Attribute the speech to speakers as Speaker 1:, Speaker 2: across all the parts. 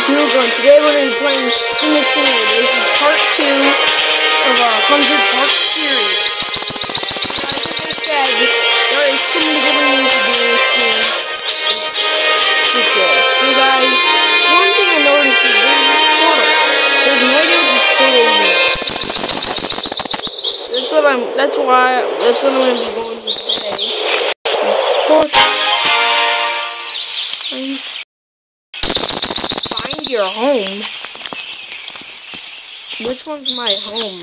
Speaker 1: Google, and today we're going to be playing Phoenix Simulator. This is part 2 of our 100-part series. Like I said, there is so many different things to do in this game. It's ridiculous. So guys, one thing I noticed is there's this portal. There's no idea what this portal is. That's what I'm going to be going to today. This portal. Find your home. Which one's my home?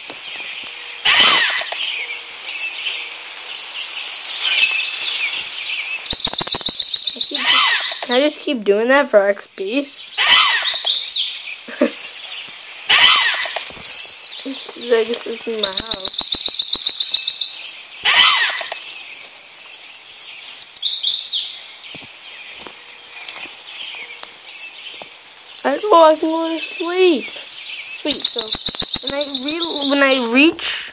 Speaker 1: Can I just keep doing that for XP? I guess this is my house. I can go to sleep. Sweet. So when I reach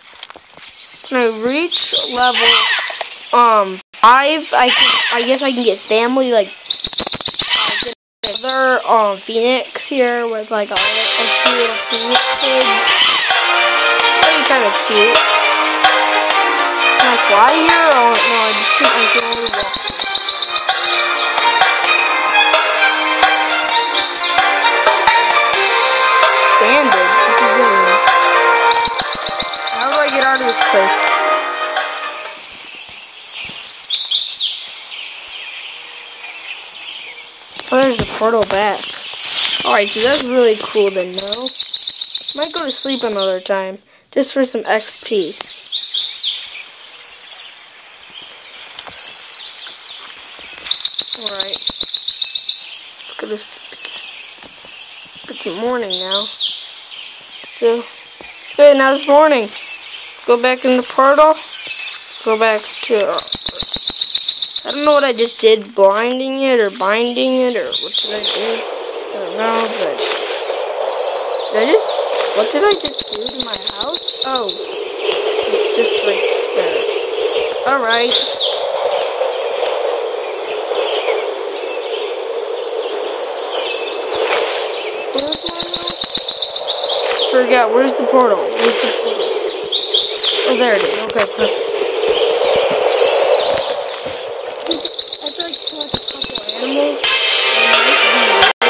Speaker 1: level 5, I guess I can get family, like get another phoenix here with like a few little phoenix kids. Pretty kind of cute. Can I fly here? Oh no, I can only walk. Banded? What does that mean? How do I get out of this place? Oh, there's a portal back. Alright, so that's really cool to know. Might go to sleep another time, just for some XP. Alright. Let's go to sleep again. It's morning now. So, good, now it's morning. Let's go back in the portal. Go back to, I don't know what I just did, blinding it or binding it, or what did I do? I don't know, but, what did I just do to my house? Oh, it's just right there. Alright. Forgot, where's the portal? Oh, there it is. Okay, perfect. After I collect a couple animals, I might be able to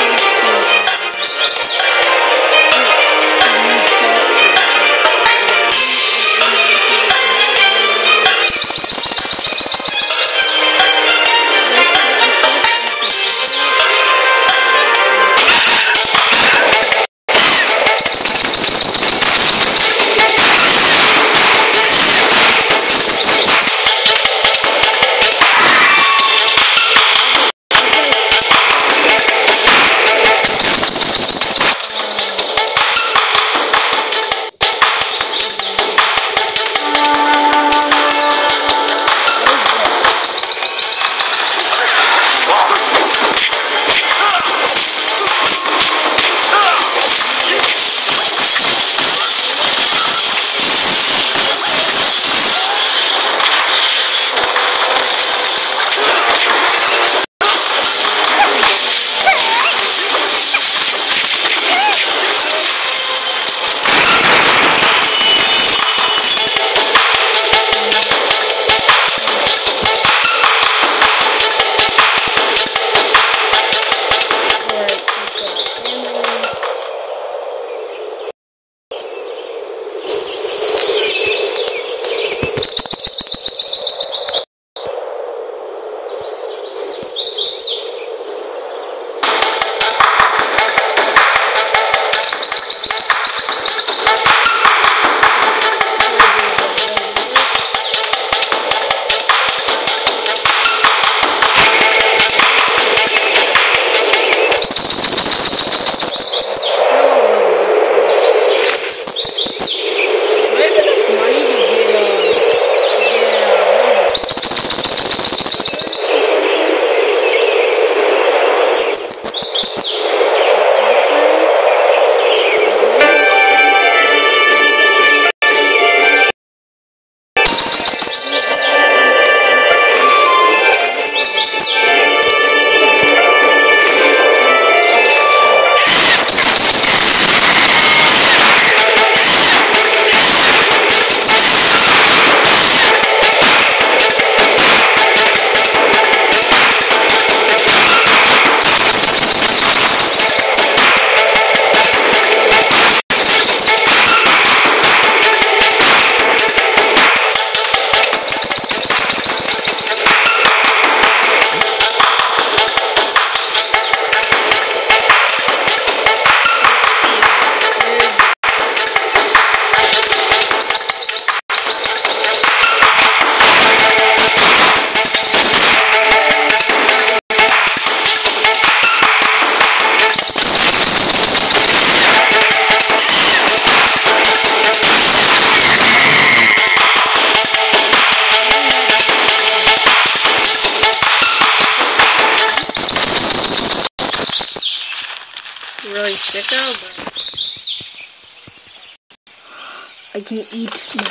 Speaker 1: can eat my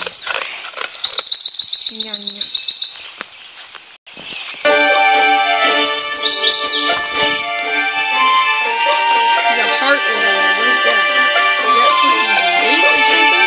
Speaker 1: Yum, yum. There's a heart over there. What is that? Is that supposed to be weight or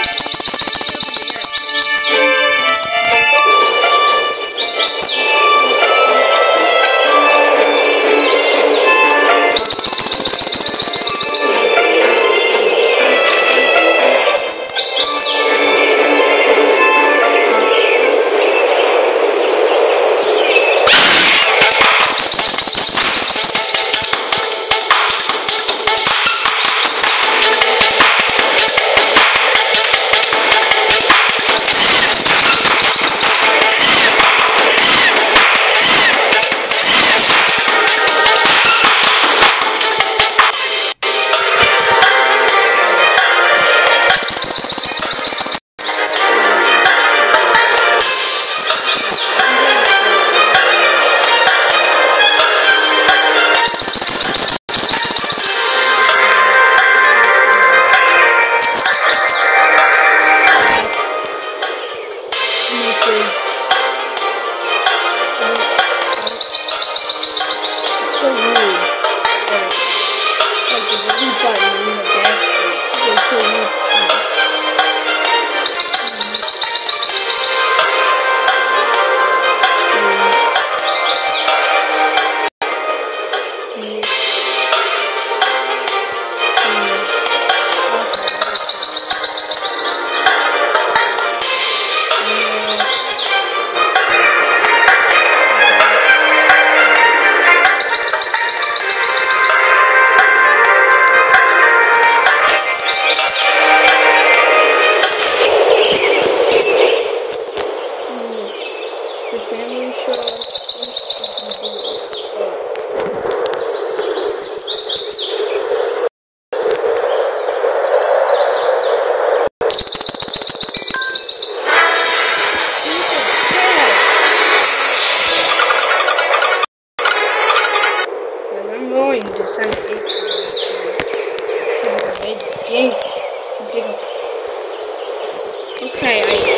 Speaker 1: Okay,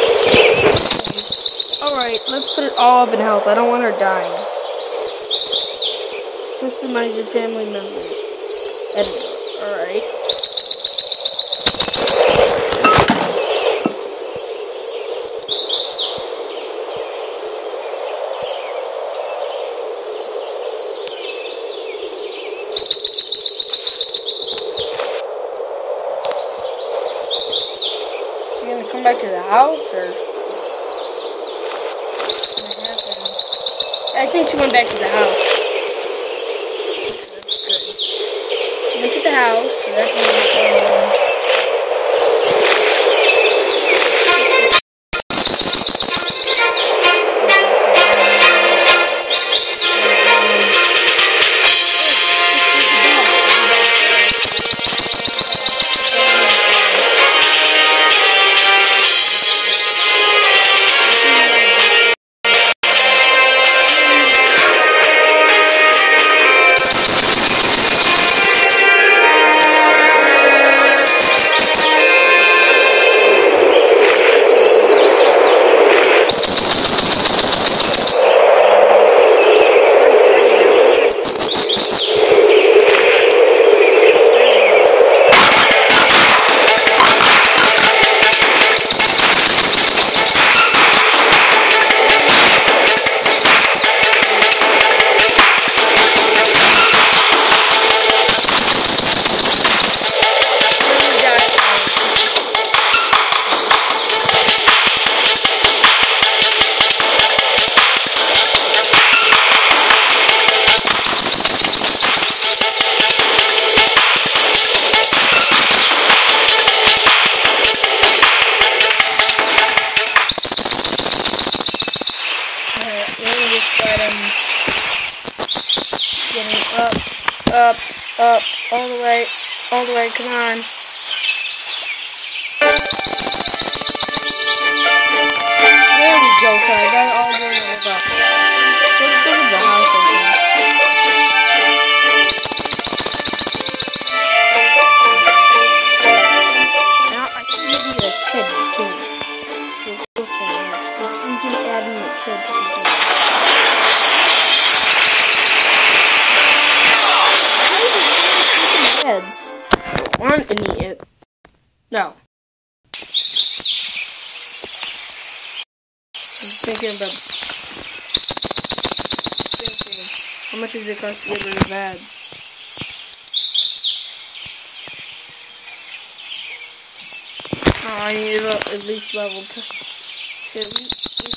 Speaker 1: alright, let's put it all up in health. I don't want her dying. Customize your family members. Editor. Alright. Is he gonna come back to the house, or what's gonna happen? I think she went back to the house. That's good. She went to the house, so that means up, all the way, come on. There we go, guys. I got it all going over. So let's go to the house, I think. Now, I think maybe a kid, too. thinking about how much does it cost to get rid of ads? Oh, I need at least level 2. At least